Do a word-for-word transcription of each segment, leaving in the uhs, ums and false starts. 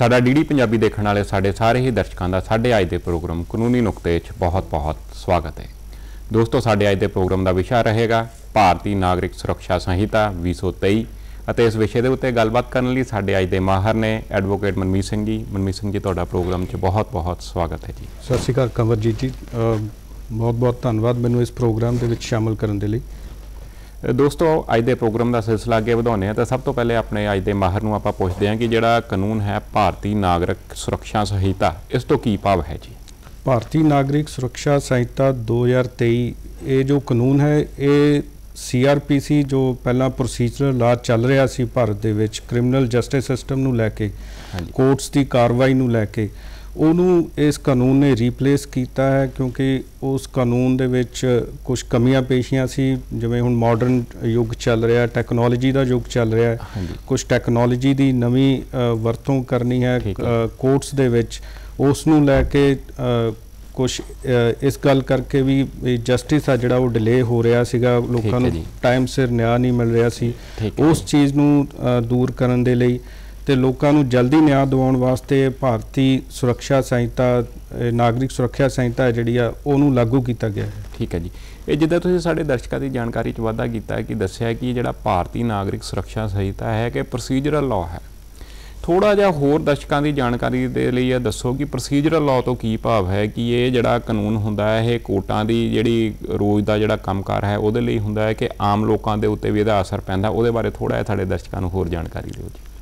साडा डी.डी पंजाबी देखने वाले साडे सारे ही दर्शकों का साडे अज के प्रोग्राम कानूनी नुकते च बहुत बहुत स्वागत है। दोस्तों, साडे अज के प्रोग्राम का विषय रहेगा भारतीय नागरिक सुरक्षा संहिता भी सौ तेई। इस विषय के उत्ते गलबात करने लिए साडे अज के माहर ने एडवोकेट मनमीत सिंह जी। मनमीत सिंह जी, तुहाडा प्रोग्राम च बहुत बहुत स्वागत है जी। सत श्री अकाल कंवरजीत जी, बहुत बहुत धन्यवाद मैनूं इस प्रोग्राम के विच शामिल करने के लिए। दोस्तों, अज के प्रोग्राम का सिलसिला अगे बढ़ाने हैं तो सब तो पहले अपने अज के माहर नूं आपां पुछदे हां कि जिहड़ा कानून है भारतीय नागरिक सुरक्षा संहिता, इस तो की भाव है जी? भारतीय नागरिक सुरक्षा संहिता दो हज़ार तेई ये जो कानून है ये सी आर पी सी जो पहला प्रोसीजरल लॉ चल रहा सी भारत दे विच क्रिमिनल जस्टिस सिस्टम नूं लैके कोर्ट्स की कार्रवाई नूं लैके उन्होंने इस कानून ने रीप्लेस किया है, क्योंकि उस कानून दे विच कुछ कमियां पेशियां सी। जिवें हुण मॉडर्न युग चल रहा, टैक्नोलॉजी का युग चल रहा है, कुछ टैक्नोलॉजी की नवीं वरतों करनी है कोर्ट्स दे विच, उस नूं लैके कुछ इस गल करके भी जस्टिस आ जिहड़ा वो डिले हो रहा सीगा, लोकां नूं टाइम सिर न्याय नहीं मिल रहा सी। उस चीज़ नूं दूर करन दे लई ते लोकां नूं जल्दी न्याय दिवाउण वास्ते भारतीय सुरक्षा संहिता नागरिक सुरक्षा संहिता जिहड़ी आ उहनूं लागू किया गया है। ठीक है जी। ये जिद्दां तुसीं साडे दर्शकों की जानकारी च वाधा कीता है कि दस्सिया कि जिहड़ा भारतीय नागरिक सुरक्षा संहिता है कि प्रोसीजरल लॉ है। थोड़ा जिहा होर दर्शकों की जानकारी दे लई दसो कि प्रोसीजरल लॉ तो की भाव है कि ये जिहड़ा कानून हुंदा है ये कोर्टां दी जिहड़ी रोज़ दा जिहड़ा कंमकार है उहदे लई हुंदा है कि आम लोकां दे उत्ते भी इहदा असर पैंदा, उहदे बारे थोड़ा जिहा साडे दर्शकों नूं होर जानकारी दिओ जी।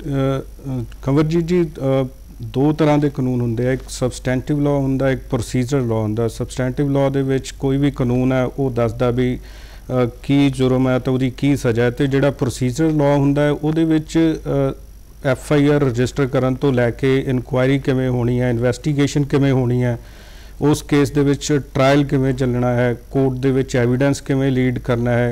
कंवरजीत जी, दो तरह के कानून होंगे, एक सबसटैंटिव लॉ होंगे, एक प्रोसीजरल लॉ होंगे। सबसटैंटिव लॉ दे विच कोई भी कानून है वो दसदा भी की जुर्म है तो उसकी की सज़ा है। तो जिहड़ा प्रोसीजरल लॉ होंगे उहदे विच एफ आई आर रजिस्टर करन तो लैके इनकुआयरी किवें होनी है, इन्वैसटीगेशन किवें होनी है, उस केस दे विच ट्रायल किवें चलना है, कोर्ट दे विच एविडेंस किवें लीड करना है,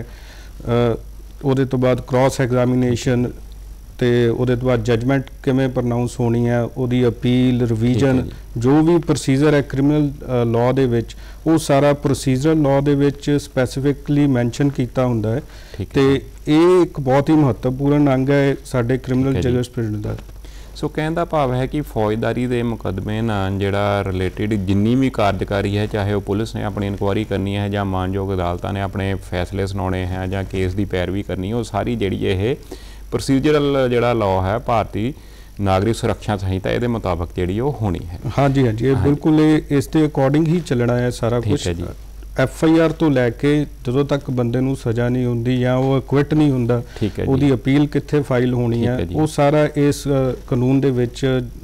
उहदे तो बाद क्रॉस एग्जामिनेशन तो उहदे तो बाद जजमेंट किवें प्रनाउंस होनी है, उहदी अपील रिवीजन जो भी प्रोसीजर है क्रिमिनल लॉ दे विच वो सारा प्रोसीजरल लॉ दे विच स्पैसीफिकली मैंशन किया हुंदा है। तो ये एक बहुत ही महत्वपूर्ण अंग है साडे क्रिमिनल जजमेंट दा। सो कहने का भाव है कि फौजदारी के मुकदमे नाल जिहड़ा रिलेटिड जिन्नी भी कार्यकारी है, चाहे वो पुलिस ने अपनी इनकुआरी करनी है या मानयोग अदालतां ने अपने फैसले सुनाने हैं या केस की पैरवी करनी है, वो सारी जिहड़ी ये प्रोसीजरल जिहड़ा लॉ है भारतीय नागरिक सुरक्षा संहिता ये मुताबिक जिहड़ी वो होनी है। हाँ जी, हाँ जी, हाँ बिल्कुल इस दे अकॉर्डिंग ही चलना है सारा कुछ। एफ आई आर तो लैके जदों तक बंदे नूं सज़ा नहीं होंदी या वो एक्विट नहीं हुंदा, उहदी अपील कित्थे फाइल होनी है, वो सारा इस कानून दे विच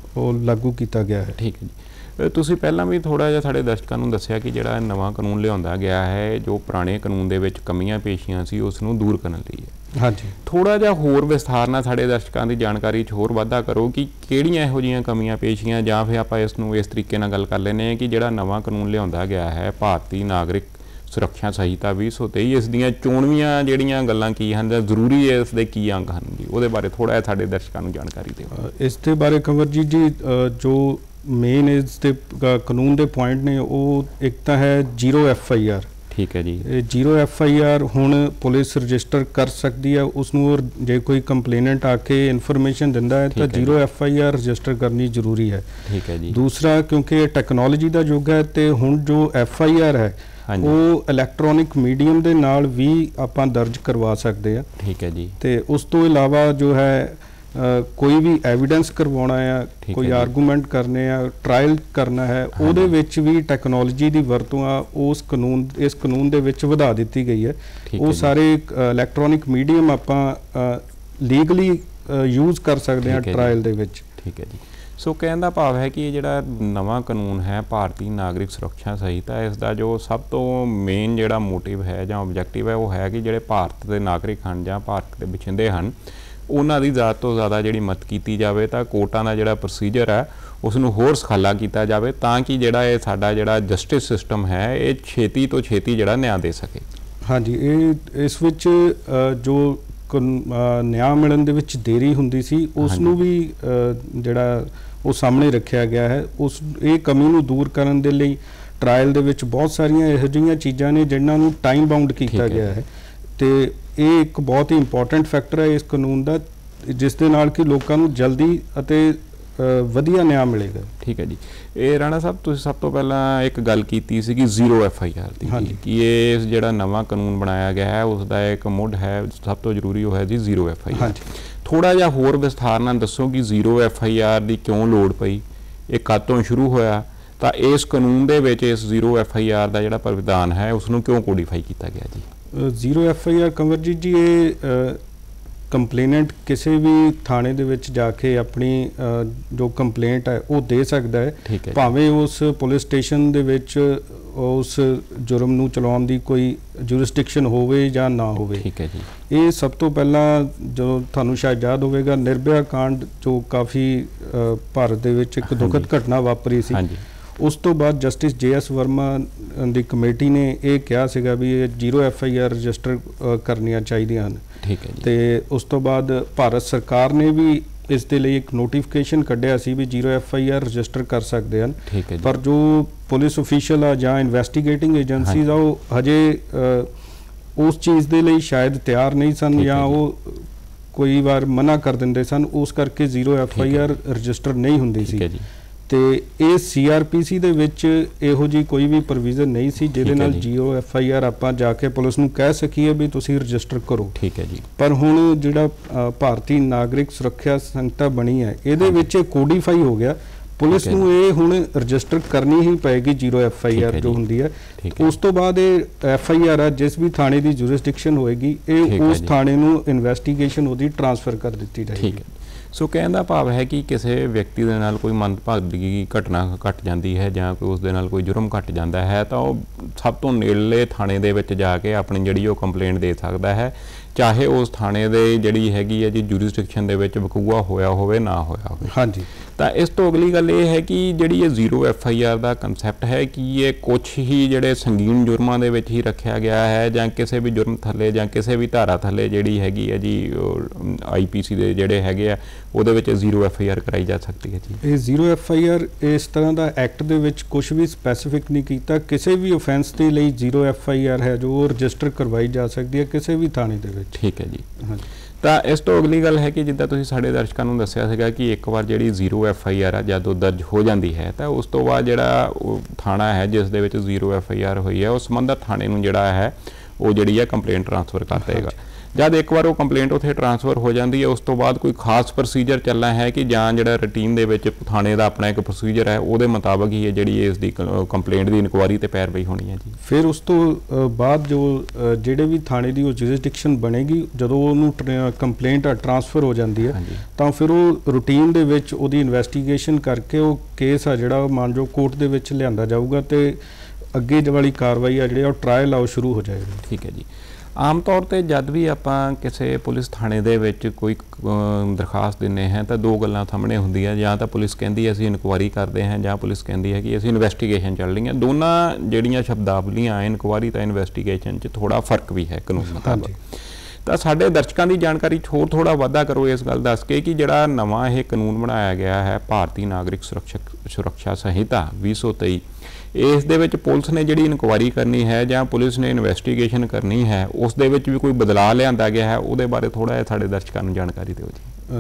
लागू किया गया है। ठीक है जी। तुसीं पहलां भी थोड़ा जिहा साडे दर्शकों नूं दस्सिया कि जिहड़ा नवां कानून लिआंदा गया है, जो पुराने कानून दे विच कमियां पेशियां सी उस नूं दूर करन लई है। हाँ जी, थोड़ा जिहा होर विस्तार नाल साडे दर्शकों की जानकारी च होर वाधा करो कि किहड़ियां इहो जिहियां कमियां पेशियां, जां फिर आपां इस नूं इस तरीके नाल गल कर लैंदे हां कि जिहड़ा नवां कानून लिआंदा गया है भारतीय नागरिक सुरक्षा संहिता भी सौ तेई, इस दियां चोणवीआं जिहड़ियां गल्लां की हन, जरूरी है इस दे की अंग हन जी, उहदे बारे थोड़ा जिहा साडे दर्शकों नूं जानकारी दिओ। इस दे बारे कंवरजीत जी जो मेन इस दे कानून दे पॉइंट ने वो एक तो है जीरो एफ आई आर। ठीक है जी। जीरो एफ आई आर हुण पुलिस रजिस्टर कर सकती है, उसनूं जे कोई कंप्लेनेंट आके इन्फॉर्मेशन दिंदा है तो zero F I R register करनी जरूरी है। ठीक है जी। दूसरा, क्योंकि टैक्नोलॉजी का युग है तो हुण जो एफ आई आर है वो इलैक्ट्रॉनिक मीडियम के नाल भी आपां दर्ज करवा सकते हैं। ठीक है जी। तो उस तो इलावा जो है आ, कोई भी एविडेंस करवाना है, कोई आर्गूमेंट करने आ, ट्रायल करना है, उहदे विच भी टैक्नोलॉजी की वरतों आ उस कानून इस कानून दे विच वधा दित्ती गई है। वो सारे इलैक्ट्रॉनिक मीडियम आपां लीगली यूज़ कर सकते हैं ट्रायल दे विच। ठीक है जी। सो कहने का भाव है कि जिहड़ा नवां कानून है भारतीय नागरिक सुरक्षा संहिता, इसका जो सब तो मेन जिहड़ा मोटिव है या ऑबजैक्टिव है वो है कि जिहड़े भारत के नागरिक हैं या भारत के बछिंदे हैं उन्हां दी ज़्यादा तो ज़्यादा जिहड़ी मदद की जाए, तो कोर्टां दा जिहड़ा प्रोसीजर है उसनूं होर सखाला किया जाए ताकि जिहड़ा ये साडा जिहड़ा जस्टिस सिस्टम है ये छेती तो छेती जिहड़ा न्याय दे सके। हाँ जी, ये इस विच जो न्याय मिलण दे विच देरी हुंदी सी उसनूं भी जिहड़ा वो सामने रखा गया है। उस ये कमी नूं दूर करन दे लई ट्रायल दे विच बहुत सारियां इहो जिहियां चीज़ां ने जिन्हां नूं टाइम बाउंड किया गया है। तो ये एक बहुत ही इंपॉर्टेंट फैक्टर है इस कानून का, जिस दे नाल कि लोकां नूं जल्दी अते ਵਧੀਆ ਨਿਆਂ ਮਿਲੇਗਾ। ਠੀਕ ਹੈ ਜੀ। ਇਹ ਰਾਣਾ ਸਾਹਿਬ ਤੁਸੀਂ ਸਭ ਤੋਂ ਪਹਿਲਾਂ ਇੱਕ ਗੱਲ ਕੀਤੀ ਸੀਗੀ ਜ਼ੀਰੋ ਐਫ ਆਈ ਆਰ ਦੀ ਕਿ ਇਹ ਜਿਹੜਾ ਨਵਾਂ ਕਾਨੂੰਨ ਬਣਾਇਆ ਗਿਆ ਹੈ ਉਸ ਦਾ ਇੱਕ ਮੁੱਢ ਹੈ, ਸਭ ਤੋਂ ਜ਼ਰੂਰੀ ਉਹ ਹੈ ਜੀ ਜ਼ੀਰੋ ਐਫ ਆਈ ਆਰ। ਥੋੜ੍ਹਾ ਜਿਹਾ ਹੋਰ ਵਿਸਥਾਰ ਨਾਲ ਦੱਸੋ ਕਿ ਜ਼ੀਰੋ ਐਫ ਆਈ ਆਰ ਦੀ ਕਿਉਂ ਲੋੜ ਪਈ, ਇਹ ਕਦ ਤੋਂ ਸ਼ੁਰੂ ਹੋਇਆ, ਤਾਂ ਇਸ ਕਾਨੂੰਨ ਦੇ ਵਿੱਚ ਇਸ ਜ਼ੀਰੋ ਐਫ ਆਈ ਆਰ ਦਾ ਜਿਹੜਾ ਪ੍ਰਵਿਧਾਨ ਹੈ ਉਸ ਨੂੰ ਕਿਉਂ ਕੋਡੀਫਾਈ ਕੀਤਾ ਗਿਆ ਜੀ? Zero F I R Kanwarjit ji, ਇਹ ਕੰਪਲੇਨੈਂਟ ਕਿਸੇ ਵੀ ਥਾਣੇ ਦੇ ਵਿੱਚ ਜਾ ਕੇ ਆਪਣੀ ਜੋ ਕੰਪਲੇਂਟ ਹੈ ਉਹ ਦੇ ਸਕਦਾ ਹੈ, ਭਾਵੇਂ ਉਸ ਪੁਲਿਸ ਸਟੇਸ਼ਨ ਦੇ ਵਿੱਚ ਉਸ ਜੁਰਮ ਨੂੰ ਚਲਾਉਣ ਦੀ ਕੋਈ ਜੁਰਿਸਡਿਕਸ਼ਨ ਹੋਵੇ ਜਾਂ ਨਾ ਹੋਵੇ। ਠੀਕ ਹੈ ਜੀ। ਇਹ ਸਭ ਤੋਂ ਪਹਿਲਾਂ ਜੋ ਤੁਹਾਨੂੰ ਸ਼ਾਇਦ ਯਾਦ ਹੋਵੇਗਾ, ਨਿਰਭਇਆ ਕਾਂਡ ਜੋ ਕਾਫੀ ਭਾਰਤ ਦੇ ਵਿੱਚ ਇੱਕ ਦੁਖਦ ਘਟਨਾ ਵਾਪਰੀ ਸੀ, ਉਸ ਤੋਂ ਬਾਅਦ ਜਸਟਿਸ ਜੇ ਐਸ ਵਰਮਾ ਦੀ ਕਮੇਟੀ ਨੇ ਇਹ ਕਿਹਾ ਸੀਗਾ ਵੀ ਇਹ zero F I R register ਕਰਨੀਆਂ ਚਾਹੀਦੀਆਂ ਹਨ। ਠੀਕ ਹੈ ਜੀ। ਤੇ ਉਸ ਤੋਂ ਬਾਅਦ ਭਾਰਤ ਸਰਕਾਰ ਨੇ ਵੀ ਇਸ ਦੇ ਲਈ ਇੱਕ ਨੋਟੀਫਿਕੇਸ਼ਨ ਕੱਢਿਆ ਸੀ ਵੀ zero F I R register ਕਰ ਸਕਦੇ ਹਨ। ਠੀਕ ਹੈ ਜੀ। ਪਰ ਜੋ ਪੁਲਿਸ ਅਫੀਸ਼ੀਅਲ ਆ ਜਾਂ ਇਨਵੈਸਟੀਗੇਟਿੰਗ ਏਜੰਸੀਜ਼ ਆ ਉਹ ਹਜੇ ਉਸ ਚੀਜ਼ ਦੇ ਲਈ ਸ਼ਾਇਦ ਤਿਆਰ ਨਹੀਂ ਸਨ ਜਾਂ ਉਹ ਕੋਈ ਵਾਰ ਮਨਾ ਕਰ ਦਿੰਦੇ ਸਨ, ਉਸ ਕਰਕੇ zero F I R register ਨਹੀਂ ਹੁੰਦੀ ਸੀ। ਤੇ ਇਹ ਸੀ ਆਰ ਪੀ ਸੀ ਦੇ ਵਿੱਚ ਇਹੋ ਜੀ ਕੋਈ ਵੀ ਪ੍ਰੋਵੀਜ਼ਨ ਨਹੀਂ ਸੀ ਜਿਹਦੇ ਨਾਲ ਜ਼ੀਰੋ ਐਫ ਆਈ ਆਰ ਆਪਾਂ ਜਾ ਕੇ ਪੁਲਿਸ ਨੂੰ ਕਹਿ ਸਕੀਏ ਵੀ ਤੁਸੀਂ ਰਜਿਸਟਰ ਕਰੋ। ਠੀਕ ਹੈ ਜੀ। ਪਰ ਹੁਣ ਜਿਹੜਾ ਭਾਰਤੀ ਨਾਗਰਿਕ ਸੁਰੱਖਿਆ ਸੰਹਿਤਾ ਬਣੀ ਹੈ ਇਹਦੇ ਵਿੱਚ ਇਹ ਕੋਡੀਫਾਈ ਹੋ ਗਿਆ, ਪੁਲਿਸ ਨੂੰ ਇਹ ਹੁਣ ਰਜਿਸਟਰ ਕਰਨੀ ਹੀ ਪਏਗੀ ਜ਼ੀਰੋ ਐਫ ਆਈ ਆਰ ਜੋ ਹੁੰਦੀ ਹੈ। ਉਸ ਤੋਂ ਬਾਅਦ ਇਹ ਐਫ ਆਈ ਆਰ ਆ ਜਿਸ ਵੀ ਥਾਣੇ ਦੀ ਜੁਰਿਸਡਿਕਸ਼ਨ ਹੋਏਗੀ ਇਹ ਉਸ ਥਾਣੇ ਨੂੰ ਇਨਵੈਸਟੀਗੇਸ਼ਨ ਉਹਦੀ ਟ੍ਰਾਂਸਫਰ ਕਰ ਦਿੱਤੀ ਜਾਏਗੀ। ਸੋ ਕਹਿਣ ਦਾ ਭਾਵ ਹੈ ਕਿ ਕਿਸੇ ਵਿਅਕਤੀ ਦੇ ਨਾਲ ਕੋਈ ਮੰਦਭਾਗੀ ਘਟਨਾ ਘਟ ਜਾਂਦੀ ਹੈ ਜਾਂ ਕੋਈ ਉਸ ਦੇ ਨਾਲ ਕੋਈ ਜੁਰਮ ਘਟ ਜਾਂਦਾ ਹੈ ਤਾਂ ਉਹ ਸਭ ਤੋਂ ਨੇੜਲੇ ਥਾਣੇ ਦੇ ਵਿੱਚ ਜਾ ਕੇ ਆਪਣੀ ਜਿਹੜੀ ਉਹ ਕੰਪਲੇਂਟ ਦੇ ਸਕਦਾ ਹੈ, ਚਾਹੇ ਉਸ ਥਾਣੇ ਦੇ ਜਿਹੜੀ ਹੈਗੀ ਹੈ ਜੀ ਜੁਰਿਸਡਿਕਸ਼ਨ ਦੇ ਵਿੱਚ ਵਕੂਆ ਹੋਇਆ ਹੋਵੇ ਨਾ ਹੋਇਆ ਹੋਵੇ। ਹਾਂਜੀ। ਤਾਂ ਇਸ ਤੋਂ ਅਗਲੀ ਗੱਲ ਇਹ ਹੈ ਕਿ ਜਿਹੜੀ ਇਹ ਜ਼ੀਰੋ ਐਫ ਆਈ ਆਰ ਦਾ ਕੰਸੈਪਟ ਹੈ ਕਿ ਇਹ ਕੁਛ ਹੀ ਜਿਹੜੇ ਸੰਗੀਨ ਜੁਰਮਾਂ ਦੇ ਵਿੱਚ ਹੀ ਰੱਖਿਆ ਗਿਆ ਹੈ ਜਾਂ ਕਿਸੇ ਵੀ ਜੁਰਮ ਥੱਲੇ ਜਾਂ ਕਿਸੇ ਵੀ ਧਾਰਾ ਥੱਲੇ ਜਿਹੜੀ ਹੈਗੀ ਹੈ ਜੀ ਆਈ ਪੀ ਸੀ ਦੇ ਜਿਹੜੇ ਹੈਗੇ ਆ ਉਹਦੇ ਵਿੱਚ ਜ਼ੀਰੋ ਐਫ ਆਈ ਆਰ ਕਰਾਈ ਜਾ ਸਕਦੀ ਹੈ ਜੀ। ਇਹ ਜ਼ੀਰੋ ਐਫ ਆਈ ਆਰ ਇਸ ਤਰ੍ਹਾਂ ਦਾ ਐਕਟ ਦੇ ਵਿੱਚ ਕੁਝ ਵੀ ਸਪੈਸੀਫਿਕ ਨਹੀਂ ਕੀਤਾ, ਕਿਸੇ ਵੀ ਆਫੈਂਸ ਦੇ ਲਈ ਜ਼ੀਰੋ ਐਫ ਆਈ ਆਰ ਹੈ ਜੋ ਰਜਿਸਟਰ ਕਰਵਾਈ ਜਾ ਸਕਦੀ ਹੈ ਕਿਸੇ ਵੀ ਥਾਣੇ ਦੇ ਵਿੱਚ। ਠੀਕ ਹੈ ਜੀ। ਤਾਂ ਇਸ ਤੋਂ ਅਗਲੀ ਗੱਲ ਹੈ ਕਿ ਜਿੱਦਾਂ ਤੁਸੀਂ ਸਾਡੇ ਦਰਸ਼ਕਾਂ ਨੂੰ ਦੱਸਿਆ ਸੀਗਾ ਕਿ ਇੱਕ ਵਾਰ ਜਿਹੜੀ ਜ਼ੀਰੋ ਐਫ ਆਈ ਆਰ ਆ ਜਦੋਂ ਦਰਜ ਹੋ ਜਾਂਦੀ ਹੈ ਤਾਂ ਉਸ ਤੋਂ ਬਾਅਦ ਜਿਹੜਾ ਉਹ ਥਾਣਾ ਹੈ ਜਿਸ ਦੇ ਵਿੱਚ ਜ਼ੀਰੋ ਐਫ ਆਈ ਆਰ ਹੋਈ ਹੈ ਉਸ ਸੰਬੰਧਤ ਥਾਣੇ ਨੂੰ ਜਿਹੜਾ ਹੈ ਉਹ ਜਿਹੜੀ ਹੈ ਕੰਪਲੇਂਟ ਟ੍ਰਾਂਸਫਰ ਕਰ ਦੇਗਾ। ਜਦ ਇੱਕ ਵਾਰ ਉਹ ਕੰਪਲੇਂਟ ਉੱਥੇ ਟ੍ਰਾਂਸਫਰ ਹੋ ਜਾਂਦੀ ਹੈ ਉਸ ਤੋਂ ਬਾਅਦ ਕੋਈ ਖਾਸ ਪ੍ਰੋਸੀਜਰ ਚੱਲਣਾ ਹੈ ਕਿ ਜਾਂ ਜਿਹੜਾ ਰੂਟੀਨ ਦੇ ਵਿੱਚ ਥਾਣੇ ਦਾ ਆਪਣਾ ਇੱਕ ਪ੍ਰੋਸੀਜਰ ਹੈ ਉਹਦੇ ਮੁਤਾਬਕ ਹੀ ਜਿਹੜੀ ਇਸ ਦੀ ਕੰਪਲੇਂਟ ਦੀ ਇਨਕੁਆਇਰੀ ਤੇ ਪੈਰਵਾਈ ਹੋਣੀ ਹੈ ਜੀ। ਫਿਰ ਉਸ ਤੋਂ ਬਾਅਦ ਜੋ ਜਿਹੜੇ ਵੀ ਥਾਣੇ ਦੀ ਉਹ ਜੁਰਿਸਡਿਕਸ਼ਨ ਬਣੇਗੀ ਜਦੋਂ ਉਹਨੂੰ ਕੰਪਲੇਂਟ ਟ੍ਰਾਂਸਫਰ ਹੋ ਜਾਂਦੀ ਹੈ ਤਾਂ ਫਿਰ ਉਹ ਰੂਟੀਨ ਦੇ ਵਿੱਚ ਉਹਦੀ ਇਨਵੈਸਟੀਗੇਸ਼ਨ ਕਰਕੇ ਉਹ ਕੇਸ ਆ ਜਿਹੜਾ ਮਾਨਯੋਗ ਕੋਰਟ ਦੇ ਵਿੱਚ ਲਿਆਂਦਾ ਜਾਊਗਾ ਤੇ ਅੱਗੇ ਵਾਲੀ ਕਾਰਵਾਈ ਆ ਜਿਹੜੀ ਉਹ ਟਰਾਇਲ ਆ ਉਹ ਸ਼ੁਰੂ ਹੋ ਜਾਏਗੀ। ਠੀਕ ਹੈ ਜੀ। ਆਮ ਤੌਰ ਤੇ ਜਦ ਵੀ ਆਪਾਂ ਕਿਸੇ ਪੁਲਿਸ ਥਾਣੇ ਦੇ ਵਿੱਚ ਕੋਈ ਦਰਖਾਸਤ ਦਿੰਦੇ ਹਾਂ ਤਾਂ ਦੋ ਗੱਲਾਂ ਸਾਹਮਣੇ ਹੁੰਦੀਆਂ, ਜਾਂ ਤਾਂ ਪੁਲਿਸ ਕਹਿੰਦੀ ਹੈ ਅਸੀਂ ਇਨਕੁਆਇਰੀ ਕਰਦੇ ਹਾਂ ਜਾਂ ਪੁਲਿਸ ਕਹਿੰਦੀ ਹੈ ਕਿ ਅਸੀਂ ਇਨਵੈਸਟੀਗੇਸ਼ਨ ਚੱਲ ਰਹੀ ਹੈ। ਦੋਨਾਂ ਜਿਹੜੀਆਂ ਸ਼ਬਦਾਵਲੀਆਂ ਇਨਕੁਆਇਰੀ ਤਾਂ ਇਨਵੈਸਟੀਗੇਸ਼ਨ 'ਚ ਥੋੜ੍ਹਾ ਫਰਕ ਵੀ ਹੈ ਕਾਨੂੰਨ ਮੁਤਾਬਕ। ਤਾਂ ਸਾਡੇ ਦਰਸ਼ਕਾਂ ਦੀ ਜਾਣਕਾਰੀ ਹੋਰ ਥੋੜ੍ਹਾ ਵਾਧਾ ਕਰੋ ਇਸ ਗੱਲ ਦੱਸ ਕੇ ਕਿ ਜਿਹੜਾ ਨਵਾਂ ਇਹ ਕਾਨੂੰਨ ਬਣਾਇਆ ਗਿਆ ਹੈ ਭਾਰਤੀ ਨਾਗਰਿਕ ਸੁਰੱਖਿਆ ਸੁਰੱਖਿਆ ਸੰਹਿਤਾ ਵੀਹ ਸੌ ਤੇਈ, ਇਸ ਦੇ ਵਿੱਚ ਪੁਲਿਸ ਨੇ ਜਿਹੜੀ ਇਨਕੁਆਇਰੀ ਕਰਨੀ ਹੈ ਜਾਂ ਪੁਲਿਸ ਨੇ ਇਨਵੈਸਟੀਗੇਸ਼ਨ ਕਰਨੀ ਹੈ ਉਸ ਦੇ ਵਿੱਚ ਵੀ ਕੋਈ ਬਦਲਾਅ ਲਿਆਂਦਾ ਗਿਆ ਹੈ, ਉਹਦੇ ਬਾਰੇ ਥੋੜ੍ਹਾ ਜਿਹਾ ਸਾਡੇ ਦਰਸ਼ਕਾਂ ਨੂੰ ਜਾਣਕਾਰੀ ਦਿਓ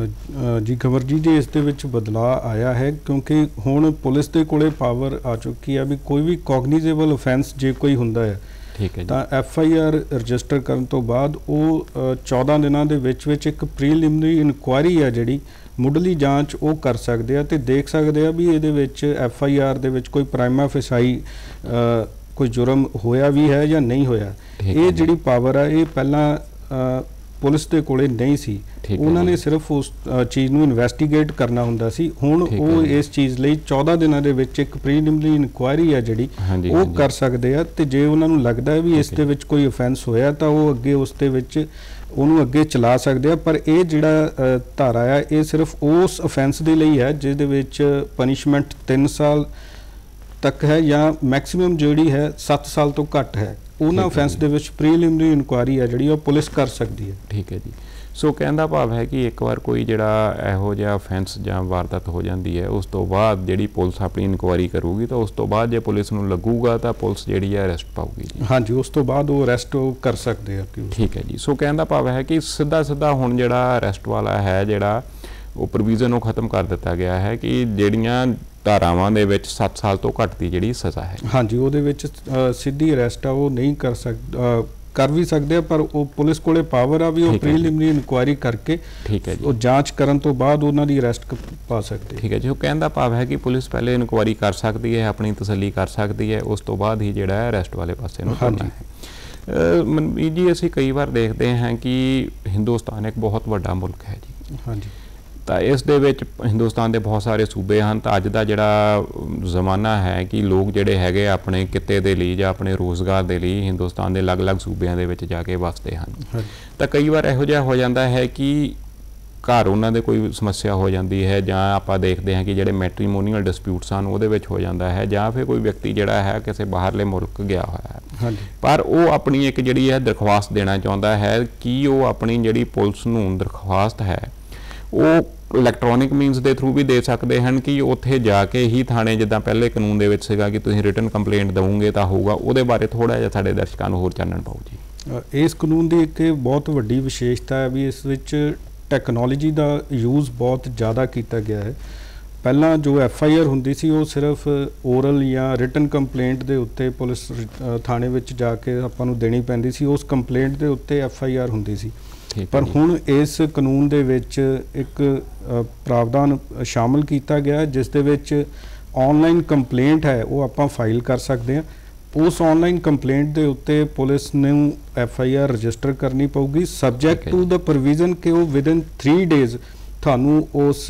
ਜੀ। ਜੀ ਕੰਵਰਜੀਤ ਜੀ, ਇਸ ਦੇ ਵਿੱਚ ਬਦਲਾਅ ਆਇਆ ਹੈ ਕਿਉਂਕਿ ਹੁਣ ਪੁਲਿਸ ਦੇ ਕੋਲੇ ਪਾਵਰ ਆ ਚੁੱਕੀ ਹੈ ਵੀ ਕੋਈ ਵੀ ਕੋਗਨੀਜ਼ੇਬਲ ਅਫੈਂਸ ਜੇ ਕੋਈ ਹੁੰਦਾ ਹੈ ਠੀਕ ਹੈ ਤਾਂ ਐਫ ਆਈ ਆਰ ਰਜਿਸਟਰ ਕਰਨ ਤੋਂ ਬਾਅਦ ਉਹ ਚੌਦਾਂ ਦਿਨਾਂ ਦੇ ਵਿੱਚ ਵਿੱਚ ਇੱਕ ਪ੍ਰੀਲਿਮਿਨਰੀ ਇਨਕੁਆਇਰੀ ਆ ਜਿਹੜੀ ਮੁੱਢਲੀ ਜਾਂਚ ਉਹ ਕਰ ਸਕਦੇ ਆ ਤੇ ਦੇਖ ਸਕਦੇ ਆ ਵੀ ਇਹਦੇ ਵਿੱਚ ਐਫ ਆਈ ਆਰ ਦੇ ਵਿੱਚ ਕੋਈ ਪ੍ਰਾਈਮਾ ਫੇਸਾਈ ਕੋਈ ਜੁਰਮ ਹੋਇਆ ਵੀ ਹੈ ਜਾਂ ਨਹੀਂ ਹੋਇਆ। ਇਹ ਜਿਹੜੀ ਪਾਵਰ ਆ ਇਹ ਪਹਿਲਾਂ ਪੁਲਿਸ ਦੇ ਕੋਲੇ ਨਹੀਂ ਸੀ, ਉਹਨਾਂ ਨੇ ਸਿਰਫ ਉਸ ਚੀਜ਼ ਨੂੰ ਇਨਵੈਸਟੀਗੇਟ ਕਰਨਾ ਹੁੰਦਾ ਸੀ। ਹੁਣ ਉਹ ਇਸ ਚੀਜ਼ ਲਈ ਚੌਦਾਂ ਦਿਨਾਂ ਦੇ ਵਿੱਚ ਇੱਕ ਪ੍ਰੀਲਿਮਿਨਰੀ ਇਨਕੁਆਇਰੀ ਆ ਜਿਹੜੀ ਉਹ ਕਰ ਸਕਦੇ ਆ ਤੇ ਜੇ ਉਹਨਾਂ ਨੂੰ ਲੱਗਦਾ ਹੈ ਵੀ ਇਸ ਦੇ ਵਿੱਚ ਕੋਈ ਅਫੈਂਸ ਹੋਇਆ ਤਾਂ ਉਹ ਅੱਗੇ ਉਸ ਦੇ ਵਿੱਚ ਉਹਨੂੰ ਅੱਗੇ ਚਲਾ ਸਕਦੇ ਆ। ਪਰ ਇਹ ਜਿਹੜਾ ਧਾਰਾ ਆ ਇਹ ਸਿਰਫ ਉਸ ਅਫੈਂਸ ਦੇ ਲਈ ਹੈ ਜਿਹਦੇ ਵਿੱਚ ਪਨਿਸ਼ਮੈਂਟ ਤਿੰਨ ਸਾਲ ਤੱਕ ਹੈ ਜਾਂ ਮੈਕਸਿਮਮ ਜਿਹੜੀ ਹੈ ਸੱਤ ਸਾਲ ਤੋਂ ਘੱਟ ਹੈ। ਉਹਨਾਂ ਅਫੈਂਸ ਦੇ ਵਿੱਚ ਪ੍ਰੀਲਿਮਿਨਰੀ ਇਨਕੁਆਇਰੀ ਆ ਜਿਹੜੀ ਉਹ ਪੁਲਿਸ ਕਰ ਸਕਦੀ ਹੈ। ਠੀਕ ਹੈ ਜੀ। ਸੋ ਕਹਿਣ ਦਾ ਭਾਵ ਹੈ ਕਿ ਇੱਕ ਵਾਰ ਕੋਈ ਜਿਹੜਾ ਇਹੋ ਜਿਹਾ ਅਫੈਂਸ ਜਾਂ ਵਾਰਦਾਤ ਹੋ ਜਾਂਦੀ ਹੈ ਉਸ ਤੋਂ ਬਾਅਦ ਜਿਹੜੀ ਪੁਲਿਸ ਆਪਣੀ ਇਨਕੁਆਇਰੀ ਕਰੂਗੀ ਤਾਂ ਉਸ ਤੋਂ ਬਾਅਦ ਜੇ ਪੁਲਿਸ ਨੂੰ ਲੱਗੂਗਾ ਤਾਂ ਪੁਲਿਸ ਜਿਹੜੀ ਹੈ ਅਰੈਸਟ ਪਾਊਗੀ ਜੀ। ਹਾਂਜੀ, ਉਸ ਤੋਂ ਬਾਅਦ ਉਹ ਅਰੈਸਟ ਕਰ ਸਕਦੇ ਆ। ਠੀਕ ਹੈ ਜੀ। ਸੋ ਕਹਿਣ ਦਾ ਭਾਵ ਹੈ ਕਿ ਸਿੱਧਾ ਸਿੱਧਾ ਹੁਣ ਜਿਹੜਾ ਅਰੈਸਟ ਵਾਲਾ ਹੈ ਜਿਹੜਾ ਉਹ ਪ੍ਰੋਵੀਜ਼ਨ ਉਹ ਖਤਮ ਕਰ ਦਿੱਤਾ ਗਿਆ ਹੈ ਕਿ ਜਿਹੜੀਆਂ ਧਾਰਾਵਾਂ ਦੇ ਵਿੱਚ ਸੱਤ ਸਾਲ ਤੋਂ ਘੱਟ ਦੀ ਜਿਹੜੀ ਸਜ਼ਾ ਹੈ। ਹਾਂਜੀ, ਉਹਦੇ ਵਿੱਚ ਸਿੱਧੀ ਅਰੈਸਟ ਆ ਉਹ ਨਹੀਂ ਕਰ ਸਕਦਾ, ਕਰ ਵੀ ਸਕਦੇ ਆ, ਪਰ ਉਹ ਪੁਲਿਸ ਕੋਲੇ ਪਾਵਰ ਆ ਵੀ ਉਹ ਪ੍ਰੀਲਿਮਿਨਰੀ ਇਨਕੁਆਇਰੀ ਕਰਕੇ ਠੀਕ ਹੈ ਜੀ ਉਹ ਜਾਂਚ ਕਰਨ ਤੋਂ ਬਾਅਦ ਉਹਨਾਂ ਦੀ ਅਰੈਸਟ ਪਾ ਸਕਦੇ। ਠੀਕ ਹੈ ਜੀ, ਉਹ ਕਹਿਣ ਦਾ ਭਾਵ ਹੈ ਕਿ ਪੁਲਿਸ ਪਹਿਲੇ ਇਨਕੁਆਇਰੀ ਕਰ ਸਕਦੀ ਹੈ, ਆਪਣੀ ਤਸੱਲੀ ਕਰ ਸਕਦੀ ਹੈ, ਉਸ ਤੋਂ ਬਾਅਦ ਹੀ ਜਿਹੜਾ ਹੈ ਅਰੈਸਟ ਵਾਲੇ ਪਾਸੇ ਨੂੰ ਕਰਨਾ ਹੈ। ਮਨਮੀਤ ਜੀ, ਅਸੀਂ ਕਈ ਵਾਰ ਦੇਖਦੇ ਹਾਂ ਕਿ ਹਿੰਦੁਸਤਾਨ ਇੱਕ ਬਹੁਤ ਵੱਡਾ ਮੁਲਕ ਹੈ ਜੀ। ਹਾਂਜੀ, ਤਾਂ ਇਸ ਦੇ ਵਿੱਚ ਹਿੰਦੁਸਤਾਨ ਦੇ ਬਹੁਤ ਸਾਰੇ ਸੂਬੇ ਹਨ। ਤਾਂ ਅੱਜ ਦਾ ਜਿਹੜਾ ਜ਼ਮਾਨਾ ਹੈ ਕਿ ਲੋਕ ਜਿਹੜੇ ਹੈਗੇ ਆਪਣੇ ਕਿੱਤੇ ਦੇ ਲਈ ਜਾਂ ਆਪਣੇ ਰੋਜ਼ਗਾਰ ਦੇ ਲਈ ਹਿੰਦੁਸਤਾਨ ਦੇ ਅਲੱਗ-ਅਲੱਗ ਸੂਬਿਆਂ ਦੇ ਵਿੱਚ ਜਾ ਕੇ ਵਸਦੇ ਹਨ। ਤਾਂ ਕਈ ਵਾਰ ਇਹੋ ਜਿਹਾ ਹੋ ਜਾਂਦਾ ਹੈ ਕਿ ਘਰ ਉਹਨਾਂ ਦੇ ਕੋਈ ਸਮੱਸਿਆ ਹੋ ਜਾਂਦੀ ਹੈ, ਜਾਂ ਆਪਾਂ ਦੇਖਦੇ ਹਾਂ ਕਿ ਜਿਹੜੇ ਮੈਟਰੀਮੋਨੀਅਲ ਡਿਸਪਿਊਟਸ ਹਨ ਉਹਦੇ ਵਿੱਚ ਹੋ ਜਾਂਦਾ ਹੈ, ਜਾਂ ਫਿਰ ਕੋਈ ਵਿਅਕਤੀ ਜਿਹੜਾ ਹੈ ਕਿਸੇ ਬਾਹਰਲੇ ਮੁਲਕ ਗਿਆ ਹੋਇਆ ਹੈ, ਪਰ ਉਹ ਆਪਣੀ ਇੱਕ ਜਿਹੜੀ ਹੈ ਦਰਖਾਸਤ ਦੇਣਾ ਚਾਹੁੰਦਾ ਹੈ ਕਿ ਉਹ ਆਪਣੀ ਜਿਹੜੀ ਪੁਲਿਸ ਨੂੰ ਦਰਖਾਸਤ ਹੈ ਉਹ ਇਲੈਕਟ੍ਰੋਨਿਕ ਮੀਨਸ ਦੇ ਥਰੂ ਵੀ ਦੇ ਸਕਦੇ ਹਨ ਕਿ ਉੱਥੇ ਜਾ ਕੇ ਹੀ ਥਾਣੇ, ਜਿੱਦਾਂ ਪਹਿਲੇ ਕਾਨੂੰਨ ਦੇ ਵਿੱਚ ਸੀਗਾ ਕਿ ਤੁਸੀਂ ਰਿਟਨ ਕੰਪਲੇਂਟ ਦਵੋਗੇ ਤਾਂ ਹੋਊਗਾ। ਉਹਦੇ ਬਾਰੇ ਥੋੜ੍ਹਾ ਜਿਹਾ ਸਾਡੇ ਦਰਸ਼ਕਾਂ ਨੂੰ ਹੋਰ ਚਾਨਣ ਪਾਓ ਜੀ। ਇਸ ਕਾਨੂੰਨ ਦੀ ਇੱਕ ਬਹੁਤ ਵੱਡੀ ਵਿਸ਼ੇਸ਼ਤਾ ਹੈ ਵੀ ਇਸ ਵਿੱਚ ਟੈਕਨੋਲੋਜੀ ਦਾ ਯੂਜ਼ ਬਹੁਤ ਜ਼ਿਆਦਾ ਕੀਤਾ ਗਿਆ ਹੈ। ਪਹਿਲਾਂ ਜੋ ਐਫ ਆਈ ਆਰ ਹੁੰਦੀ ਸੀ ਉਹ ਸਿਰਫ ਓਰਲ ਜਾਂ ਰਿਟਨ ਕੰਪਲੇਂਟ ਦੇ ਉੱਤੇ ਪੁਲਿਸ ਥਾਣੇ ਵਿੱਚ ਜਾ ਕੇ ਆਪਾਂ ਨੂੰ ਦੇਣੀ ਪੈਂਦੀ ਸੀ, ਉਸ ਕੰਪਲੇਂਟ ਦੇ ਉੱਤੇ ਐਫ ਆਈ ਆਰ ਹੁੰਦੀ ਸੀ। ਪਰ ਹੁਣ ਇਸ ਕਾਨੂੰਨ ਦੇ ਵਿੱਚ ਇੱਕ ਪ੍ਰਾਵਧਾਨ ਸ਼ਾਮਲ ਕੀਤਾ ਗਿਆ ਜਿਸ ਦੇ ਵਿੱਚ ਆਨਲਾਈਨ ਕੰਪਲੇਂਟ ਹੈ ਉਹ ਆਪਾਂ ਫਾਈਲ ਕਰ ਸਕਦੇ ਹਾਂ। ਉਸ ਆਨਲਾਈਨ ਕੰਪਲੇਂਟ ਦੇ ਉੱਤੇ ਪੁਲਿਸ ਨੂੰ ਐਫ ਆਈ ਆਰ ਰਜਿਸਟਰ ਕਰਨੀ ਪਊਗੀ, ਸਬਜੈਕਟ ਟੂ ਦਾ ਪ੍ਰੋਵੀਜ਼ਨ ਕਿ ਉਹ ਵਿਦਿਨ ਥ੍ਰੀ ਡੇਜ਼ ਤੁਹਾਨੂੰ ਉਸ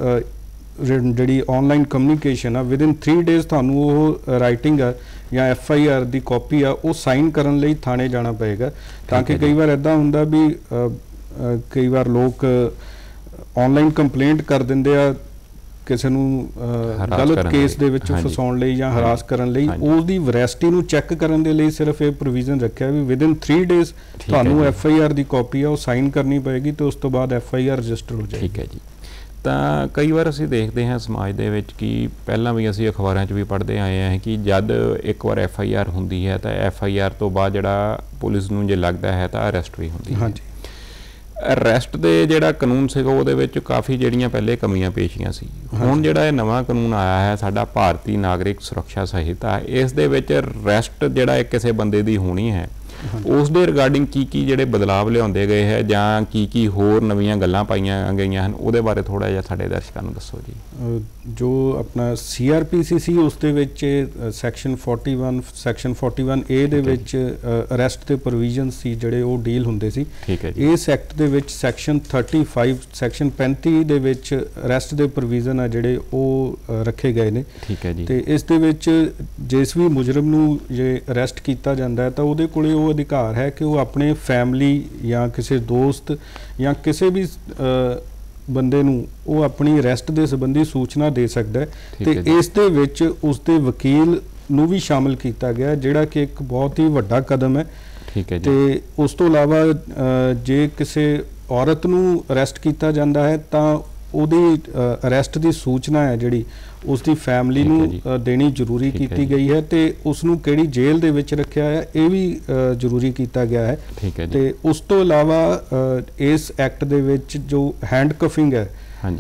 ਜਿਹੜੀ ਆਨਲਾਈਨ ਕਮਿਊਨੀਕੇਸ਼ਨ ਆ ਵਿਦਿਨ ਥ੍ਰੀ ਡੇਜ਼ ਤੁਹਾਨੂੰ ਉਹ ਰਾਈਟਿੰਗ ਆ ਜਾਂ ਐਫ ਆਈ ਆਰ ਦੀ ਕਾਪੀ ਆ ਉਹ ਸਾਈਨ ਕਰਨ ਲਈ ਥਾਣੇ ਜਾਣਾ ਪਏਗਾ। ਤਾਂ ਕਿ ਕਈ ਵਾਰ ਇੱਦਾਂ ਹੁੰਦਾ ਵੀ ਕਈ ਵਾਰ ਲੋਕ ਆਨਲਾਈਨ ਕੰਪਲੇਂਟ ਕਰ ਦਿੰਦੇ ਆ ਕਿਸੇ ਨੂੰ ਗਲਤ ਕੇਸ ਦੇ ਵਿੱਚ ਫਸਾਉਣ ਲਈ ਜਾਂ ਹਰਾਸ ਕਰਨ ਲਈ, ਉਹਦੀ ਵੈਰਿਟੀ ਨੂੰ ਚੈੱਕ ਕਰਨ ਦੇ ਲਈ ਸਿਰਫ ਇਹ ਪ੍ਰੋਵੀਜ਼ਨ ਰੱਖਿਆ ਵੀ ਵਿਦਿਨ ਥ੍ਰੀ ਡੇਜ਼ ਤੁਹਾਨੂੰ ਐਫ ਆਈ ਆਰ ਦੀ ਕਾਪੀ ਆ ਉਹ ਸਾਈਨ ਕਰਨੀ ਪਏਗੀ ਤੇ ਉਸ ਤੋਂ ਬਾਅਦ ਐਫ ਆਈ ਆਰ ਰਜਿਸਟਰ ਹੋ ਜਾਏਗੀ। ਠੀਕ ਹੈ ਜੀ। ਤਾਂ ਕਈ ਵਾਰ ਅਸੀਂ ਦੇਖਦੇ ਹਾਂ ਸਮਾਜ ਦੇ ਵਿੱਚ ਕਿ ਪਹਿਲਾਂ ਵੀ ਅਸੀਂ ਅਖਬਾਰਾਂ 'ਚ ਵੀ ਪੜ੍ਹਦੇ ਆਏ ਹਾਂ ਕਿ ਜਦ ਇੱਕ ਵਾਰ ਐਫ ਆਈ ਆਰ ਹੁੰਦੀ ਹੈ ਤਾਂ ਐਫ ਆਈ ਆਰ ਤੋਂ ਬਾਅਦ ਜਿਹੜਾ ਪੁਲਿਸ ਨੂੰ ਜੇ ਲੱਗਦਾ ਹੈ ਤਾਂ ਅਰੈਸਟ ਵੀ ਹੁੰਦੀ ਹੈ। ਹਾਂਜੀ, ਅਰੈਸਟ ਦੇ ਜਿਹੜਾ ਕਾਨੂੰਨ ਸੀਗਾ ਉਹਦੇ ਵਿੱਚ ਕਾਫੀ ਜਿਹੜੀਆਂ ਪਹਿਲੇ ਕਮੀਆਂ ਪੇਸ਼ੀਆਂ ਸੀ। ਹੁਣ ਜਿਹੜਾ ਇਹ ਨਵਾਂ ਕਾਨੂੰਨ ਆਇਆ ਹੈ ਸਾਡਾ ਭਾਰਤੀ ਨਾਗਰਿਕ ਸੁਰੱਖਿਆ ਸੰਹਿਤਾ, ਇਸ ਦੇ ਵਿੱਚ ਅਰੈਸਟ ਜਿਹੜਾ ਕਿਸੇ ਬੰਦੇ ਦੀ ਹੋਣੀ ਹੈ ਉਸ ਦੇ ਰਿਗਾਰਡਿੰਗ ਕੀ ਕੀ ਜਿਹੜੇ ਬਦਲਾਵ ਲਿਆਉਂਦੇ ਗਏ ਹੈ ਜਾਂ ਕੀ ਕੀ ਹੋਰ ਨਵੀਆਂ ਗੱਲਾਂ ਪਾਈਆਂ ਗਈਆਂ ਹਨ, ਉਹਦੇ ਬਾਰੇ ਥੋੜ੍ਹਾ ਜਿਹਾ ਸਾਡੇ ਦਰਸ਼ਕਾਂ ਨੂੰ ਦੱਸੋ ਜੀ। ਜੋ ਆਪਣਾ ਸੀ ਆਰ ਪੀ ਸੀ ਸੀ ਉਸ ਦੇ ਵਿੱਚ section forty one section forty one A ਦੇ ਵਿੱਚ ਅਰੈਸਟ ਦੇ ਪ੍ਰੋਵੀਜ਼ਨ ਸੀ ਜਿਹੜੇ ਉਹ ਡੀਲ ਹੁੰਦੇ ਸੀ। ਠੀਕ ਹੈ ਜੀ। ਇਸ ਐਕਟ ਦੇ ਵਿੱਚ ਸੈਕਸ਼ਨ ਥਰਟੀ ਫਾਈਵ ਸੈਕਸ਼ਨ ਪੈਂਤੀ ਦੇ ਵਿੱਚ ਅਰੈਸਟ ਦੇ ਪ੍ਰੋਵੀਜ਼ਨ ਆ ਜਿਹੜੇ ਉਹ ਰੱਖੇ ਗਏ ਨੇ। ਠੀਕ ਹੈ ਜੀ। ਤੇ ਇਸ ਦੇ ਵਿੱਚ ਜਿਸ ਵੀ ਮੁਜਰਮ ਨੂੰ ਜੇ ਅਰੈਸਟ ਕੀਤਾ ਜਾਂਦਾ ਹੈ ਤਾਂ ਉਹਦੇ ਕੋਲੇ ਉਹ ਅਧਿਕਾਰ ਹੈ ਕਿ ਉਹ ਆਪਣੇ ਫੈਮਿਲੀ ਜਾਂ ਕਿਸੇ ਦੋਸਤ ਜਾਂ ਕਿਸੇ ਵੀ ਬੰਦੇ ਨੂੰ ਉਹ ਆਪਣੀ ਅਰੈਸਟ ਦੇ ਸੰਬੰਧੀ ਸੂਚਨਾ ਦੇ ਸਕਦਾ ਹੈ। ਤੇ ਇਸ ਦੇ ਵਿੱਚ ਉਸ ਦੇ ਵਕੀਲ ਨੂੰ ਵੀ ਸ਼ਾਮਲ ਕੀਤਾ ਗਿਆ ਜਿਹੜਾ ਕਿ ਇੱਕ ਬਹੁਤ ਹੀ ਵੱਡਾ ਕਦਮ ਹੈ। ਠੀਕ ਹੈ ਜੀ। ਤੇ ਉਸ ਤੋਂ ਇਲਾਵਾ ਜੇ ਕਿਸੇ ਔਰਤ ਨੂੰ ਅਰੈਸਟ ਕੀਤਾ ਜਾਂਦਾ ਹੈ ਤਾਂ ਉਹਦੀ ਅਰੈਸਟ ਦੀ ਸੂਚਨਾ ਹੈ ਜਿਹੜੀ ਉਸ ਦੀ ਫੈਮਿਲੀ ਨੂੰ ਦੇਣੀ ਜ਼ਰੂਰੀ ਕੀਤੀ ਗਈ ਹੈ ਤੇ ਉਸ ਨੂੰ ਕਿਹੜੀ ਜੇਲ੍ਹ ਦੇ ਵਿੱਚ ਰੱਖਿਆ ਹੈ ਇਹ ਵੀ ਜ਼ਰੂਰੀ ਕੀਤਾ ਗਿਆ ਹੈ। ਠੀਕ ਹੈ ਜੀ। ਤੇ ਉਸ ਤੋਂ ਇਲਾਵਾ ਇਸ ਐਕਟ ਦੇ ਵਿੱਚ ਜੋ ਹੈਂਡ ਕਫਿੰਗ ਹੈ, ਹਾਂਜੀ,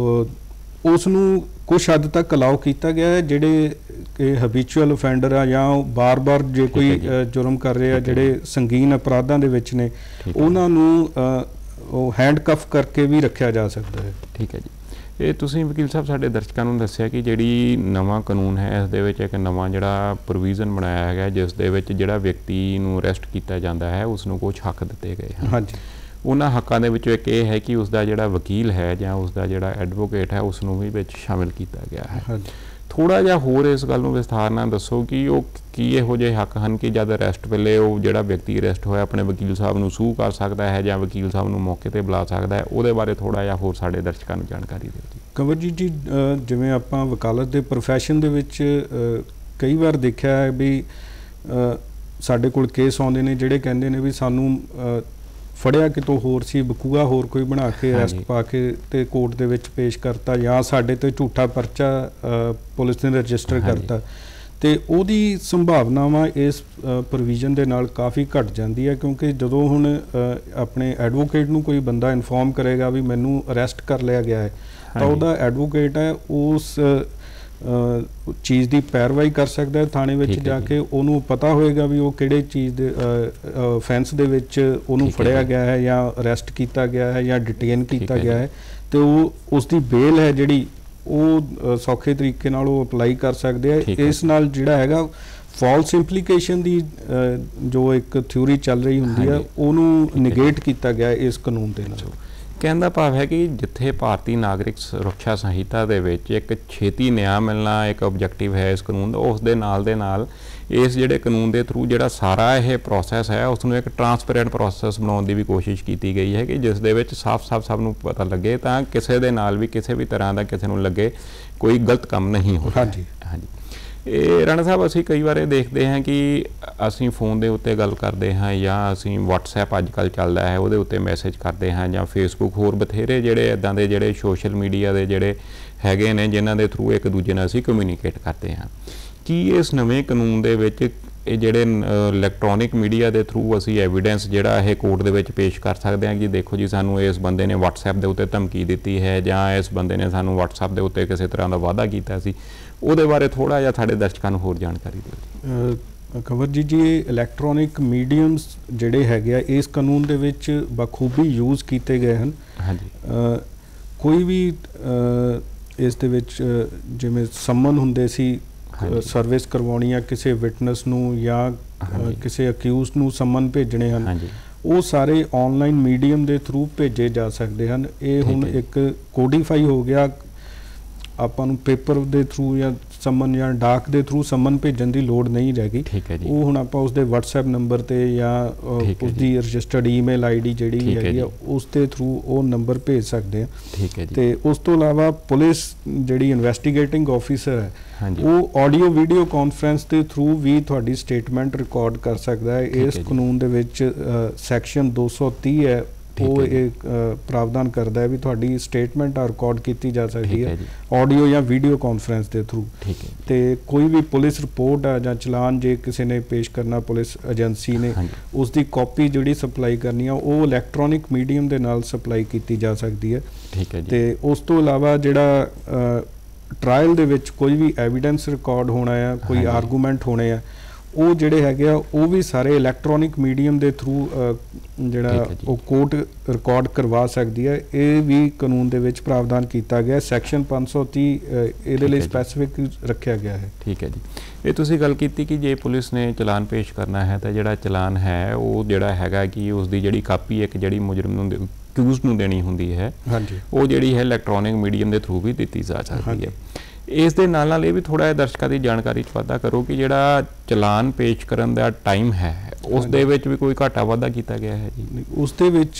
ਉਸ ਨੂੰ ਕੁਝ ਹੱਦ ਤੱਕ ਅਲਾਉ ਕੀਤਾ ਗਿਆ ਹੈ। ਜਿਹੜੇ ਕਿ ਹੈਬਿਚੁਅਲ ਅਫੈਂਡਰ ਆ ਜਾਂ ਬਾਰ-ਬਾਰ ਜੇ ਕੋਈ ਜੁਰਮ ਕਰ ਰਹੇ ਆ ਜਿਹੜੇ ਸੰਗੀਨ ਅਪਰਾਧਾਂ ਦੇ ਵਿੱਚ ਨੇ ਉਹਨਾਂ ਨੂੰ ਉਹ ਹੈਂਡ ਕਫ ਕਰਕੇ ਵੀ ਰੱਖਿਆ ਜਾ ਸਕਦਾ ਹੈ। ਠੀਕ ਹੈ ਜੀ। ਇਹ ਤੁਸੀਂ ਵਕੀਲ ਸਾਹਿਬ ਸਾਡੇ ਦਰਸ਼ਕਾਂ ਨੂੰ ਦੱਸਿਆ ਕਿ ਜਿਹੜੀ ਨਵਾਂ ਕਾਨੂੰਨ ਹੈ ਇਸ ਦੇ ਵਿੱਚ ਇੱਕ ਨਵਾਂ ਜਿਹੜਾ ਪ੍ਰੋਵੀਜ਼ਨ ਬਣਾਇਆ ਹੈਗਾ ਜਿਸ ਦੇ ਵਿੱਚ ਜਿਹੜਾ ਵਿਅਕਤੀ ਨੂੰ ਅਰੈਸਟ ਕੀਤਾ ਜਾਂਦਾ ਹੈ ਉਸ ਨੂੰ ਕੁਝ ਹੱਕ ਦਿੱਤੇ ਗਏ ਹਨ। ਹਾਂਜੀ, ਉਹਨਾਂ ਹੱਕਾਂ ਦੇ ਵਿੱਚੋਂ ਇੱਕ ਇਹ ਹੈ ਕਿ ਉਸ ਦਾ ਜਿਹੜਾ ਵਕੀਲ ਹੈ ਜਾਂ ਉਸ ਦਾ ਜਿਹੜਾ ਐਡਵੋਕੇਟ ਹੈ ਉਸ ਨੂੰ ਵੀ ਵਿੱਚ ਸ਼ਾਮਿਲ ਕੀਤਾ ਗਿਆ ਹੈ। ਹਾਂਜੀ, ਥੋੜ੍ਹਾ ਜਿਹਾ ਹੋਰ ਇਸ ਗੱਲ ਨੂੰ ਵਿਸਥਾਰ ਨਾਲ ਦੱਸੋ ਕਿ ਉਹ ਕੀ ਇਹੋ ਜਿਹੇ ਹੱਕ ਹਨ ਕਿ ਜਦ ਅਰੈਸਟ ਵੇਲੇ ਉਹ ਜਿਹੜਾ ਵਿਅਕਤੀ ਅਰੈਸਟ ਹੋਇਆ ਆਪਣੇ ਵਕੀਲ ਸਾਹਿਬ ਨੂੰ ਸੂਹ ਕਰ ਸਕਦਾ ਹੈ ਜਾਂ ਵਕੀਲ ਸਾਹਿਬ ਨੂੰ ਮੌਕੇ 'ਤੇ ਬੁਲਾ ਸਕਦਾ ਹੈ, ਉਹਦੇ ਬਾਰੇ ਥੋੜ੍ਹਾ ਜਿਹਾ ਹੋਰ ਸਾਡੇ ਦਰਸ਼ਕਾਂ ਨੂੰ ਜਾਣਕਾਰੀ ਦਿਓ ਜੀ। ਕੰਵਰਜੀਤ ਜੀ, ਜਿਵੇਂ ਆਪਾਂ ਵਕਾਲਤ ਦੇ ਪ੍ਰੋਫੈਸ਼ਨ ਦੇ ਵਿੱਚ ਕਈ ਵਾਰ ਦੇਖਿਆ ਹੈ ਵੀ ਸਾਡੇ ਕੋਲ ਕੇਸ ਆਉਂਦੇ ਨੇ ਜਿਹੜੇ ਕਹਿੰਦੇ ਨੇ ਵੀ ਸਾਨੂੰ ਫੜਿਆ ਕਿਤੋਂ ਹੋਰ ਸੀ, ਬਕੂਆ ਹੋਰ ਕੋਈ ਬਣਾ ਕੇ ਅਰੈਸਟ ਪਾ ਕੇ ਤੇ ਕੋਰਟ ਦੇ ਵਿੱਚ ਪੇਸ਼ ਕਰਤਾ ਜਾਂ ਸਾਡੇ ਤੇ ਝੂਠਾ ਪਰਚਾ ਪੁਲਿਸ ਨੇ ਰਜਿਸਟਰ ਕਰਤਾ। ਤੇ ਉਹਦੀ ਸੰਭਾਵਨਾਵਾਂ ਇਸ ਪ੍ਰੋਵੀਜ਼ਨ ਦੇ ਨਾਲ ਕਾਫੀ ਘਟ ਜਾਂਦੀ ਹੈ, ਕਿਉਂਕਿ ਜਦੋਂ ਹੁਣ ਆਪਣੇ ਐਡਵੋਕੇਟ ਨੂੰ ਕੋਈ ਬੰਦਾ ਇਨਫੋਰਮ ਕਰੇਗਾ ਵੀ ਮੈਨੂੰ ਅਰੈਸਟ ਕਰ ਲਿਆ ਗਿਆ ਹੈ, ਤਾਂ ਉਹਦਾ ਐਡਵੋਕੇਟ ਹੈ ਉਸ ਚੀਜ਼ ਦੀ ਪੈਰਵਾਈ ਕਰ ਸਕਦਾ ਹੈ ਥਾਣੇ ਵਿੱਚ ਜਾ ਕੇ। ਉਹਨੂੰ ਪਤਾ ਹੋਏਗਾ ਵੀ ਉਹ ਕਿਹੜੇ ਚੀਜ਼ ਦੇ ਅਫੈਂਸ ਦੇ ਵਿੱਚ ਉਹਨੂੰ ਫੜਿਆ ਗਿਆ ਹੈ ਜਾਂ ਅਰੈਸਟ ਕੀਤਾ ਗਿਆ ਹੈ ਜਾਂ ਡਿਟੇਨ ਕੀਤਾ ਗਿਆ ਹੈ, ਤੇ ਉਹ ਉਸ ਦੀ ਬੇਲ ਹੈ ਜਿਹੜੀ ਉਹ ਸੌਖੇ ਤਰੀਕੇ ਨਾਲ ਉਹ ਅਪਲਾਈ ਕਰ ਸਕਦੇ ਆ। ਇਸ ਨਾਲ ਜਿਹੜਾ ਹੈਗਾ ਫਾਲਸ ਇੰਪਲੀਕੇਸ਼ਨ ਦੀ ਜੋ ਇੱਕ ਥਿਊਰੀ ਚੱਲ ਰਹੀ ਹੁੰਦੀ ਹੈ ਉਹਨੂੰ ਨਿਗੇਟ ਕੀਤਾ ਗਿਆ ਇਸ ਕਾਨੂੰਨ ਦੇ ਨਾਲ। ਕਹਿਣ ਦਾ ਭਾਵ ਹੈ ਕਿ ਜਿੱਥੇ ਭਾਰਤੀ ਨਾਗਰਿਕ ਸੁਰੱਖਿਆ ਸੰਹਿਤਾ ਦੇ ਵਿੱਚ ਇੱਕ ਛੇਤੀ ਨਿਆਂ ਮਿਲਣਾ ਇੱਕ ਆਬਜੈਕਟਿਵ ਹੈ ਇਸ ਕਾਨੂੰਨ ਦਾ, ਉਸ ਦੇ ਨਾਲ ਦੇ ਨਾਲ ਇਸ ਜਿਹੜੇ ਕਾਨੂੰਨ ਦੇ ਥਰੂ ਜਿਹੜਾ ਸਾਰਾ ਇਹ ਪ੍ਰੋਸੈਸ ਹੈ ਉਸ ਨੂੰ ਇੱਕ ਟਰਾਂਸਪੇਰੈਂਟ ਪ੍ਰੋਸੈਸ ਬਣਾਉਣ ਦੀ ਵੀ ਕੋਸ਼ਿਸ਼ ਕੀਤੀ ਗਈ ਹੈ ਕਿ ਜਿਸ ਦੇ ਵਿੱਚ ਸਾਫ਼-ਸਾਫ਼ ਸਭ ਨੂੰ ਪਤਾ ਲੱਗੇ, ਤਾਂ ਕਿਸੇ ਦੇ ਨਾਲ ਵੀ ਕਿਸੇ ਵੀ ਤਰ੍ਹਾਂ ਦਾ ਕਿਸੇ ਨੂੰ ਲੱਗੇ ਕੋਈ ਗਲਤ ਕੰਮ ਨਹੀਂ ਹੋ ਰਿਹਾ। ਹਾਂਜੀ ਹਾਂਜੀ ਇਹ ਰਾਣਾ ਸਾਹਿਬ, ਅਸੀਂ ਕਈ ਵਾਰ ਇਹ ਦੇਖਦੇ ਹਾਂ ਕਿ ਅਸੀਂ ਫੋਨ ਦੇ ਉੱਤੇ ਗੱਲ ਕਰਦੇ ਹਾਂ ਜਾਂ ਅਸੀਂ ਵਟਸਐਪ ਅੱਜ ਕੱਲ੍ਹ ਚੱਲਦਾ ਹੈ ਉਹਦੇ ਉੱਤੇ ਮੈਸੇਜ ਕਰਦੇ ਹਾਂ, ਜਾਂ ਫੇਸਬੁੱਕ, ਹੋਰ ਬਥੇਰੇ ਜਿਹੜੇ ਇੱਦਾਂ ਦੇ ਜਿਹੜੇ ਸੋਸ਼ਲ ਮੀਡੀਆ ਦੇ ਜਿਹੜੇ ਹੈਗੇ ਨੇ ਜਿਨ੍ਹਾਂ ਦੇ ਥਰੂ ਇੱਕ ਦੂਜੇ ਨਾਲ ਅਸੀਂ ਕਮਿਊਨੀਕੇਟ ਕਰਦੇ ਹਾਂ। ਕੀ ਇਸ ਨਵੇਂ ਕਾਨੂੰਨ ਦੇ ਵਿੱਚ ਇਹ ਜਿਹੜੇ ਇਲੈਕਟ੍ਰੋਨਿਕ ਮੀਡੀਆ ਦੇ ਥਰੂ ਅਸੀਂ ਐਵੀਡੈਂਸ ਜਿਹੜਾ ਇਹ ਕੋਰਟ ਦੇ ਵਿੱਚ ਪੇਸ਼ ਕਰ ਸਕਦੇ ਹਾਂ ਕਿ ਦੇਖੋ ਜੀ ਸਾਨੂੰ ਇਸ ਬੰਦੇ ਨੇ ਵਟਸਐਪ ਦੇ ਉੱਤੇ ਧਮਕੀ ਦਿੱਤੀ ਹੈ ਜਾਂ ਇਸ ਬੰਦੇ ਨੇ ਸਾਨੂੰ ਵਟਸਐਪ ਦੇ ਉੱਤੇ ਕਿਸੇ ਤਰ੍ਹਾਂ ਦਾ ਵਾਅਦਾ ਕੀਤਾ ਸੀ, ਉਹਦੇ ਬਾਰੇ ਥੋੜ੍ਹਾ ਜਿਹਾ ਸਾਡੇ ਦਰਸ਼ਕਾਂ ਨੂੰ ਹੋਰ ਜਾਣਕਾਰੀ ਦਿਓ। ਕੰਵਰ ਜੀ ਜੀ ਇਲੈਕਟ੍ਰੋਨਿਕ ਮੀਡੀਅਮਸ ਜਿਹੜੇ ਹੈਗੇ ਆ ਇਸ ਕਾਨੂੰਨ ਦੇ ਵਿੱਚ ਬਖੂਬੀ ਯੂਜ਼ ਕੀਤੇ ਗਏ ਹਨ। ਹਾਂਜੀ ਕੋਈ ਵੀ ਇਸ ਦੇ ਵਿੱਚ ਜਿਵੇਂ ਸੰਮਨ ਹੁੰਦੇ ਸੀ ਸਰਵਿਸ ਕਰਵਾਉਣੀ ਆ ਕਿਸੇ ਵਿਟਨੈਸ ਨੂੰ ਜਾਂ ਕਿਸੇ ਅਕਿਊਜ਼ ਨੂੰ ਸੰਮਨ ਭੇਜਣੇ ਹਨ, ਉਹ ਸਾਰੇ ਆਨਲਾਈਨ ਮੀਡੀਅਮ ਦੇ ਥਰੂ ਭੇਜੇ ਜਾ ਸਕਦੇ ਹਨ। ਇਹ ਹੁਣ ਇੱਕ ਕੋਡੀਫਾਈ ਹੋ ਗਿਆ, ਆਪਾਂ ਨੂੰ ਪੇਪਰ ਦੇ ਥਰੂ ਜਾਂ ਸੰਮਨ ਜਾਂ ਡਾਕ ਦੇ ਥਰੂ ਸੰਮਨ ਭੇਜਣ ਦੀ ਲੋੜ ਨਹੀਂ ਰਹਿ ਗਈ। ਉਹ ਹੁਣ ਆਪਾਂ ਉਸਦੇ ਵਟਸਐਪ ਨੰਬਰ ਤੇ ਜਾਂ ਉਸਦੀ ਰਜਿਸਟਰਡ ਈਮੇਲ ਆਈਡੀ ਜਿਹੜੀ ਵੀ ਹੈਗੀ ਆ ਉਸ ਦੇ ਥਰੂ ਉਹ ਨੰਬਰ ਭੇਜ ਸਕਦੇ ਆ। ਠੀਕ ਹੈ ਜੀ। ਤੇ ਉਸ ਤੋਂ ਇਲਾਵਾ ਪੁਲਿਸ ਜਿਹੜੀ ਇਨਵੈਸਟੀਗੇਟਿੰਗ ਆਫੀਸਰ ਹੈ ਉਹ ਆਡੀਓ ਵੀਡੀਓ ਕਾਨਫਰੰਸ ਦੇ ਥਰੂ ਵੀ ਤੁਹਾਡੀ ਸਟੇਟਮੈਂਟ ਰਿਕਾਰਡ ਕਰ ਸਕਦਾ ਹੈ। ਇਸ ਕਾਨੂੰਨ ਦੇ ਵਿੱਚ ਸੈਕਸ਼ਨ ਦੋ ਸੌ ਤੀਹ ਹੈ, ਉਹ ਇਹ ਪ੍ਰਾਵਧਾਨ ਕਰਦਾ ਹੈ ਵੀ ਤੁਹਾਡੀ ਸਟੇਟਮੈਂਟ ਰਿਕਾਰਡ ਕੀਤੀ ਜਾ ਸਕਦੀ ਹੈ ਆਡੀਓ ਜਾਂ ਵੀਡੀਓ ਕਾਨਫਰੰਸ ਦੇ ਥਰੂ। ਤੇ ਕੋਈ ਵੀ ਪੁਲਿਸ ਰਿਪੋਰਟ ਆ ਜਾਂ ਚਲਾਨ ਜੇ ਕਿਸੇ ਨੇ ਪੇਸ਼ ਕਰਨਾ ਪੁਲਿਸ ਏਜੰਸੀ ਨੇ, ਉਸ ਦੀ ਕਾਪੀ ਜਿਹੜੀ ਸਪਲਾਈ ਕਰਨੀ ਆ ਉਹ ਇਲੈਕਟ੍ਰੋਨਿਕ ਮੀਡੀਅਮ ਦੇ ਨਾਲ ਸਪਲਾਈ ਕੀਤੀ ਜਾ ਸਕਦੀ ਹੈ। ਤੇ ਉਸ ਤੋਂ ਇਲਾਵਾ ਜਿਹੜਾ ਟਰਾਇਲ ਦੇ ਵਿੱਚ ਕੋਈ ਵੀ ਐਵੀਡੈਂਸ ਰਿਕਾਰਡ ਹੋਣਾ ਆ, ਕੋਈ ਆਰਗੂਮੈਂਟ ਹੋਣੇ ਆ, ਉਹ ਜਿਹੜੇ ਹੈਗੇ ਆ ਉਹ ਵੀ ਸਾਰੇ ਇਲੈਕਟ੍ਰੋਨਿਕ ਮੀਡੀਅਮ ਦੇ ਥਰੂ ਜਿਹੜਾ ਉਹ ਕੋਰਟ ਰਿਕਾਰਡ ਕਰਵਾ ਸਕਦੀ ਹੈ। ਇਹ ਵੀ ਕਾਨੂੰਨ ਦੇ ਵਿੱਚ ਪ੍ਰਾਵਧਾਨ ਕੀਤਾ ਗਿਆ। ਸੈਕਸ਼ਨ ਪੰਜ ਸੌ ਤੀਹ ਇਹਦੇ ਲਈ ਸਪੈਸੀਫਿਕ ਰੱਖਿਆ ਗਿਆ ਹੈ। ਠੀਕ ਹੈ ਜੀ। ਇਹ ਤੁਸੀਂ ਗੱਲ ਕੀਤੀ ਕਿ ਜੇ ਪੁਲਿਸ ਨੇ ਚਲਾਨ ਪੇਸ਼ ਕਰਨਾ ਹੈ ਤਾਂ ਜਿਹੜਾ ਚਲਾਨ ਹੈ ਉਹ ਜਿਹੜਾ ਹੈਗਾ ਕਿ ਉਸ ਦੀ ਜਿਹੜੀ ਕਾਪੀ ਇੱਕ ਜਿਹੜੀ ਮੁਜਰਮ ਨੂੰ ਅਕਿਊਜ਼ਡ ਨੂੰ ਦੇਣੀ ਹੁੰਦੀ ਹੈ, ਹਾਂਜੀ, ਉਹ ਜਿਹੜੀ ਹੈ ਇਲੈਕਟ੍ਰੋਨਿਕ ਮੀਡੀਅਮ ਦੇ ਥਰੂ ਵੀ ਦਿੱਤੀ ਜਾ ਸਕਦੀ ਹੈ। ਇਸ ਦੇ ਨਾਲ ਨਾਲ ਇਹ ਵੀ ਥੋੜ੍ਹਾ ਜਿਹਾ ਦਰਸ਼ਕਾਂ ਦੀ ਜਾਣਕਾਰੀ 'ਚ ਵਾਧਾ ਕਰੋ ਕਿ ਜਿਹੜਾ ਚਲਾਨ ਪੇਸ਼ ਕਰਨ ਦਾ ਟਾਈਮ ਹੈ ਉਸ ਦੇ ਵਿੱਚ ਵੀ ਕੋਈ ਘਾਟਾ ਵਾਧਾ ਕੀਤਾ ਗਿਆ ਹੈ ਜੀ? ਉਸ ਦੇ ਵਿੱਚ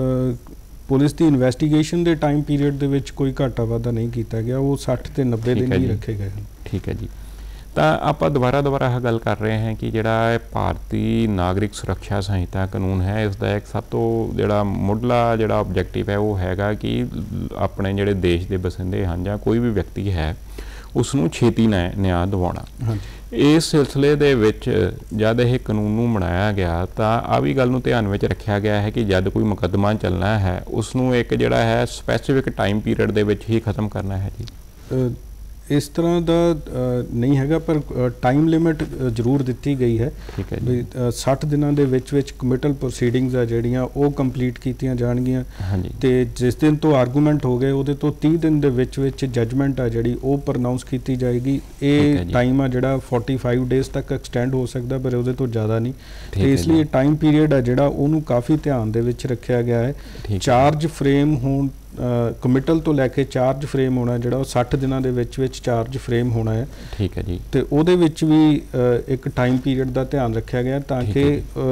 ਪੁਲਿਸ ਦੀ ਇਨਵੈਸਟੀਗੇਸ਼ਨ ਦੇ ਟਾਈਮ ਪੀਰੀਅਡ ਦੇ ਵਿੱਚ ਕੋਈ ਘਾਟਾ ਵਾਧਾ ਨਹੀਂ ਕੀਤਾ ਗਿਆ, ਉਹ ਸੱਠ ਤੇ ਨੱਬੇ ਦਿਨ ਹੀ ਰੱਖੇ ਗਏ ਹਨ। ਠੀਕ ਹੈ ਜੀ। ਤਾਂ ਆਪਾਂ ਦੁਬਾਰਾ ਦੁਬਾਰਾ ਇਹ ਗੱਲ ਕਰ ਰਹੇ ਹਾਂ ਕਿ ਜਿਹੜਾ ਇਹ ਭਾਰਤੀ ਨਾਗਰਿਕ ਸੁਰੱਖਿਆ ਸੰਹਿਤਾ ਕਾਨੂੰਨ ਹੈ ਇਸ ਦਾ ਇੱਕ ਸਭ ਤੋਂ ਜਿਹੜਾ ਮੁੱਢਲਾ ਜਿਹੜਾ ਆਬਜੈਕਟਿਵ ਹੈ ਉਹ ਹੈਗਾ ਕਿ ਆਪਣੇ ਜਿਹੜੇ ਦੇਸ਼ ਦੇ ਬਸਿੰਦੇ ਹਨ ਜਾਂ ਕੋਈ ਵੀ ਵਿਅਕਤੀ ਹੈ ਉਸ ਨੂੰ ਛੇਤੀ ਨਿਆਂ ਦਿਵਾਉਣਾ। ਇਸ ਸਿਲਸਿਲੇ ਦੇ ਵਿੱਚ ਜਦ ਇਹ ਕਾਨੂੰਨ ਨੂੰ ਬਣਾਇਆ ਗਿਆ ਤਾਂ ਆ ਵੀ ਗੱਲ ਨੂੰ ਧਿਆਨ ਵਿੱਚ ਰੱਖਿਆ ਗਿਆ ਹੈ ਕਿ ਜਦ ਕੋਈ ਮੁਕੱਦਮਾ ਚੱਲਣਾ ਹੈ ਉਸ ਨੂੰ ਇੱਕ ਜਿਹੜਾ ਹੈ ਸਪੈਸੀਫਿਕ ਟਾਈਮ ਪੀਰੀਅਡ ਦੇ ਵਿੱਚ ਹੀ ਖਤਮ ਕਰਨਾ ਹੈ ਜੀ? ਇਸ ਤਰ੍ਹਾਂ ਦਾ ਨਹੀਂ ਹੈਗਾ, ਪਰ ਟਾਈਮ ਲਿਮਿਟ ਜ਼ਰੂਰ ਦਿੱਤੀ ਗਈ ਹੈ ਵੀ ਸੱਠ ਦਿਨਾਂ ਦੇ ਵਿੱਚ ਵਿੱਚ ਕਮਿਟਲ ਪ੍ਰੋਸੀਡਿੰਗਸ ਆ ਜਿਹੜੀਆਂ ਉਹ ਕੰਪਲੀਟ ਕੀਤੀਆਂ ਜਾਣਗੀਆਂ ਤੇ ਜਿਸ ਦਿਨ ਤੋਂ ਆਰਗੂਮੈਂਟ ਹੋ ਗਏ ਉਹਦੇ ਤੋਂ ਤੀਹ ਦਿਨ ਦੇ ਵਿੱਚ ਵਿੱਚ ਜੱਜਮੈਂਟ ਆ ਜਿਹੜੀ ਉਹ ਪ੍ਰਨਾਉਂਸ ਕੀਤੀ ਜਾਏਗੀ। ਇਹ ਟਾਈਮ ਆ ਜਿਹੜਾ ਪੈਂਤਾਲੀ ਡੇਜ਼ ਤੱਕ ਐਕਸਟੈਂਡ ਹੋ ਸਕਦਾ ਪਰ ਉਹਦੇ ਤੋਂ ਜ਼ਿਆਦਾ ਨਹੀਂ, ਤੇ ਇਸ ਲਈ ਟਾਈਮ ਪੀਰੀਅਡ ਆ ਜਿਹੜਾ ਉਹਨੂੰ ਕਾਫੀ ਧਿਆਨ ਦੇ ਵਿੱਚ ਰੱਖਿਆ ਗਿਆ ਹੈ। ਚਾਰਜ ਫਰੇਮ ਹੋਣ ਕਮਿਟਲ ਤੋਂ ਲੈ ਕੇ ਚਾਰਜ ਫਰੇਮ ਹੋਣਾ ਜਿਹੜਾ ਉਹ ਸੱਠ ਦਿਨਾਂ ਦੇ ਵਿੱਚ ਵਿੱਚ ਚਾਰਜ ਫਰੇਮ ਹੋਣਾ ਹੈ। ਠੀਕ ਹੈ ਜੀ। ਤੇ ਉਹਦੇ ਵਿੱਚ ਵੀ ਇੱਕ ਟਾਈਮ ਪੀਰੀਅਡ ਦਾ ਧਿਆਨ ਰੱਖਿਆ ਗਿਆ ਤਾਂ ਕਿ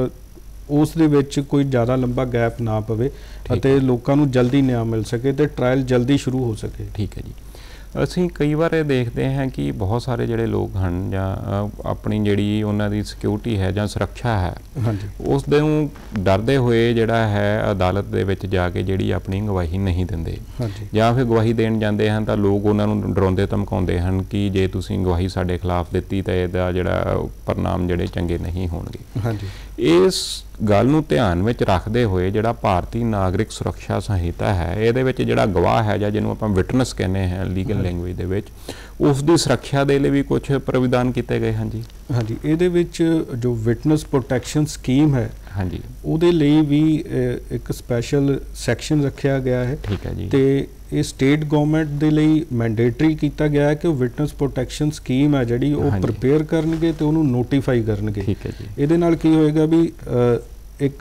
ਉਸ ਦੇ ਵਿੱਚ ਕੋਈ ਜ਼ਿਆਦਾ ਲੰਬਾ ਗੈਪ ਨਾ ਪਵੇ ਅਤੇ ਲੋਕਾਂ ਨੂੰ ਜਲਦੀ ਨਿਆਂ ਮਿਲ ਸਕੇ ਤੇ ਟ੍ਰਾਇਲ ਜਲਦੀ ਸ਼ੁਰੂ ਹੋ ਸਕੇ। ਠੀਕ ਹੈ ਜੀ। ਅਸੀਂ ਕਈ ਵਾਰ ਇਹ ਦੇਖਦੇ ਹਾਂ ਕਿ ਬਹੁਤ ਸਾਰੇ ਜਿਹੜੇ ਲੋਕ ਹਨ ਜਾਂ ਅ, ਆਪਣੀ ਜਿਹੜੀ ਉਹਨਾਂ ਦੀ ਸਿਕਿਉਰਿਟੀ ਹੈ ਜਾਂ ਸੁਰੱਖਿਆ ਹੈ ਹਾਂਜੀ ਉਸ ਦੇ ਨੂੰ ਡਰਦੇ ਹੋਏ ਜਿਹੜਾ ਹੈ ਅਦਾਲਤ ਦੇ ਵਿੱਚ ਜਾ ਕੇ ਜਿਹੜੀ ਆਪਣੀ ਗਵਾਹੀ ਨਹੀਂ ਦਿੰਦੇ ਹਾਂਜੀ ਜਾਂ ਫਿਰ ਗਵਾਹੀ ਦੇਣ ਜਾਂਦੇ ਹਨ ਤਾਂ ਲੋਕ ਉਹਨਾਂ ਨੂੰ ਡਰਾਉਂਦੇ ਧਮਕਾਉਂਦੇ ਹਨ ਕਿ ਜੇ ਤੁਸੀਂ ਗਵਾਹੀ ਸਾਡੇ ਖਿਲਾਫ ਦਿੱਤੀ ਤਾਂ ਇਹਦਾ ਜਿਹੜਾ ਪਰਿਣਾਮ ਜਿਹੜੇ ਚੰਗੇ ਨਹੀਂ ਹੋਣਗੇ। ਹਾਂਜੀ ਇਸ ਗੱਲ ਨੂੰ ਧਿਆਨ ਵਿੱਚ ਰੱਖਦੇ ਹੋਏ ਜਿਹੜਾ ਭਾਰਤੀ ਨਾਗਰਿਕ ਸੁਰੱਖਿਆ ਸੰਹਿਤਾ ਹੈ ਇਹਦੇ ਵਿੱਚ ਜਿਹੜਾ ਗਵਾਹ ਹੈ ਜਾਂ ਜਿਹਨੂੰ ਆਪਾਂ ਵਿਟਨੈਸ ਕਹਿੰਦੇ ਹਾਂ ਲੀਗਲ ਲੈਂਗੁਏਜ ਦੇ ਵਿੱਚ, ਉਸ ਦੀ ਸੁਰੱਖਿਆ ਦੇ ਲਈ ਵੀ ਕੁਝ ਪ੍ਰਵਿਧਾਨ ਕੀਤੇ ਗਏ ਹਨ ਜੀ। ਹਾਂਜੀ ਇਹਦੇ ਵਿੱਚ ਜੋ ਵਿਟਨੈਸ ਪ੍ਰੋਟੈਕਸ਼ਨ ਸਕੀਮ ਹੈ ਹਾਂਜੀ ਉਹਦੇ ਲਈ ਵੀ ਅ, ਇੱਕ ਸਪੈਸ਼ਲ ਸੈਕਸ਼ਨ ਰੱਖਿਆ ਗਿਆ ਹੈ ਠੀਕ ਹੈ ਜੀ। ਤੇ ਇਹ ਸਟੇਟ ਗਵਰਨਮੈਂਟ ਦੇ ਲਈ ਮੈਂਡੇਟਰੀ ਕੀਤਾ ਗਿਆ ਹੈ ਕਿ ਉਹ ਵਿਟਨੈਸ ਪ੍ਰੋਟੈਕਸ਼ਨ ਸਕੀਮ ਹੈ ਜਿਹੜੀ ਉਹ ਹਾਂਜੀ। ਪ੍ਰਪੇਅਰ ਕਰਨਗੇ ਤੇ ਉਹਨੂੰ ਨੋਟੀਫਾਈ ਕਰਨਗੇ। ਠੀਕ ਹੈ ਜੀ। ਇਹਦੇ ਨਾਲ ਕੀ ਹੋਏਗਾ ਵੀ ਅ, ਇੱਕ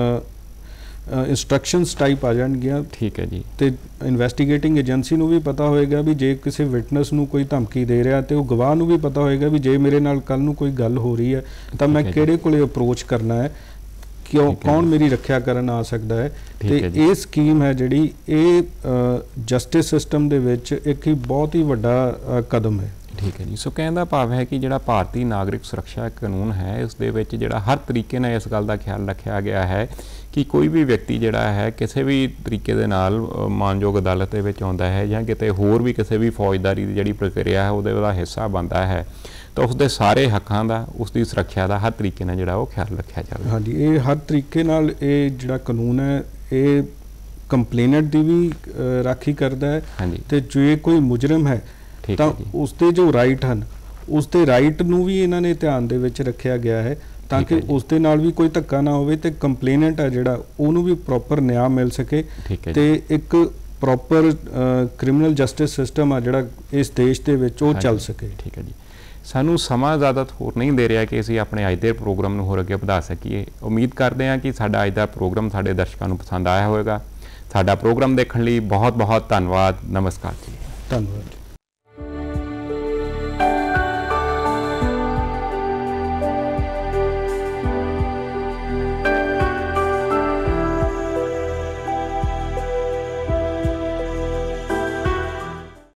ਇੰਸਟਰਕਸ਼ਨਸ ਟਾਈਪ ਆ ਜਾਣਗੀਆਂ ਠੀਕ ਹੈ ਜੀ। ਤੇ ਇਨਵੈਸਟੀਗੇਟਿੰਗ ਏਜੰਸੀ ਨੂੰ ਵੀ ਪਤਾ ਹੋਏਗਾ ਵੀ ਜੇ ਕਿਸੇ ਵਿਟਨੈਸ ਨੂੰ ਕੋਈ ਧਮਕੀ ਦੇ ਰਿਹਾ ਤੇ ਉਹ ਗਵਾਹ ਨੂੰ ਵੀ ਪਤਾ ਹੋਏਗਾ ਵੀ ਜੇ ਮੇਰੇ ਨਾਲ ਕੱਲ ਨੂੰ ਕੋਈ ਗੱਲ ਹੋ ਰਹੀ ਹੈ ਤਾਂ ਮੈਂ ਠੀਕ ਹੈ ਜੀ। ਕਿਹੜੇ ਕੋਲੇ ਅਪਰੋਚ ਕਰਨਾ ਹੈ, ਕਿਉਂ ਠੀਕ ਹੈ ਕੌਣ ਜੀ। ਮੇਰੀ ਰੱਖਿਆ ਕਰਨ ਆ ਸਕਦਾ ਹੈ। ਠੀਕ ਹੈ ਤੇ ਜੀ। ਇਹ ਸਕੀਮ ਹੈ ਜਿਹੜੀ ਇਹ ਜਸਟਿਸ ਸਿਸਟਮ ਦੇ ਵਿੱਚ ਇੱਕ ਹੀ ਬਹੁਤ ਹੀ ਵੱਡਾ ਅ, ਕਦਮ ਹੈ। ਠੀਕ ਹੈ ਜੀ। ਸੋ ਕਹਿਣ ਦਾ ਭਾਵ ਹੈ ਕਿ ਜਿਹੜਾ ਭਾਰਤੀ ਨਾਗਰਿਕ ਸੁਰੱਖਿਆ ਕਾਨੂੰਨ ਹੈ ਇਸ ਦੇ ਵਿੱਚ ਜਿਹੜਾ ਹਰ ਤਰੀਕੇ ਨਾਲ ਇਸ ਗੱਲ ਦਾ ਖਿਆਲ ਰੱਖਿਆ ਗਿਆ ਹੈ ਕਿ ਕੋਈ ਵੀ ਵਿਅਕਤੀ ਜਿਹੜਾ ਹੈ ਕਿਸੇ ਵੀ ਤਰੀਕੇ ਦੇ ਨਾਲ ਅ, ਮਾਨਯੋਗ ਅਦਾਲਤ ਦੇ ਵਿੱਚ ਆਉਂਦਾ ਹੈ ਜਾਂ ਕਿਤੇ ਹੋਰ ਵੀ ਕਿਸੇ ਵੀ ਫੌਜਦਾਰੀ ਦੀ ਜਿਹੜੀ ਪ੍ਰਕਿਰਿਆ ਹੈ ਉਹਦੇ ਉਹਦਾ ਹਿੱਸਾ ਬਣਦਾ ਹੈ ਤਾਂ ਉਸ ਦੇ ਸਾਰੇ ਹੱਕਾਂ ਦਾ, ਉਸ ਦੀ ਸੁਰੱਖਿਆ ਦਾ ਹਰ ਤਰੀਕੇ ਨਾਲ ਜਿਹੜਾ ਉਹ ਖਿਆਲ ਰੱਖਿਆ ਜਾਵੇ। ਹਾਂਜੀ ਇਹ ਹਰ ਤਰੀਕੇ ਨਾਲ ਇਹ ਜਿਹੜਾ ਕਾਨੂੰਨ ਹੈ ਇਹ ਕੰਪਲੇਨੈਂਟ ਦੀ ਵੀ ਅ, ਰਾਖੀ ਕਰਦਾ ਹੈ ਹਾਂਜੀ ਤੇ ਜੇ ਕੋਈ ਮੁਜਰਮ ਹੈ ਠੀਕ ਤਾਂ ਹੈ ਜੀ। ਉਸ ਦੇ ਜੋ ਰਾਈਟ ਹਨ ਉਸ ਦੇ ਰਾਈਟ ਨੂੰ ਵੀ ਇਹਨਾਂ ਨੇ ਧਿਆਨ ਦੇ ਵਿੱਚ ਰੱਖਿਆ ਗਿਆ ਹੈ ਤਾਂ ਠੀਕ ਕਿ ਹੈ ਜੀ। ਉਸ ਦੇ ਨਾਲ ਵੀ ਕੋਈ ਧੱਕਾ ਨਾ ਹੋਵੇ ਤੇ ਕੰਪਲੇਨੈਂਟ ਹੈ ਜਿਹੜਾ ਉਹਨੂੰ ਵੀ ਪ੍ਰੋਪਰ ਨਿਆਂ ਮਿਲ ਸਕੇ ਠੀਕ ਹੈ ਜੀ। ਤੇ ਇੱਕ ਪ੍ਰੋਪਰ ਕ੍ਰਿਮੀਨਲ ਜਸਟਿਸ ਸਿਸਟਮ ਆ ਜਿਹੜਾ ਇਸ ਦੇਸ਼ ਦੇ ਵਿੱਚ ਉਹ ਚੱਲ ਹਾਂਜੀ, ਸਕੇ। ਠੀਕ ਹੈ ਜੀ। ਸਾਨੂੰ ਸਮਾਂ ਜ਼ਿਆਦਾ ਹੋਰ ਨਹੀਂ ਦੇ ਰਿਹਾ ਕਿ ਅਸੀਂ ਆਪਣੇ ਅੱਜ ਦੇ ਪ੍ਰੋਗਰਾਮ ਨੂੰ ਹੋਰ ਅੱਗੇ ਵਧਾ ਸਕੀਏ। ਉਮੀਦ ਕਰਦੇ ਹਾਂ ਕਿ ਸਾਡਾ ਅੱਜ ਦਾ ਪ੍ਰੋਗਰਾਮ ਸਾਡੇ ਦਰਸ਼ਕਾਂ ਨੂੰ ਪਸੰਦ ਆਇਆ ਹੋਵੇਗਾ। ਸਾਡਾ ਪ੍ਰੋਗਰਾਮ ਦੇਖਣ ਲਈ ਬਹੁਤ ਬਹੁਤ ਧੰਨਵਾਦ। ਨਮਸਕਾਰ ਜੀ। ਧੰਨਵਾਦ।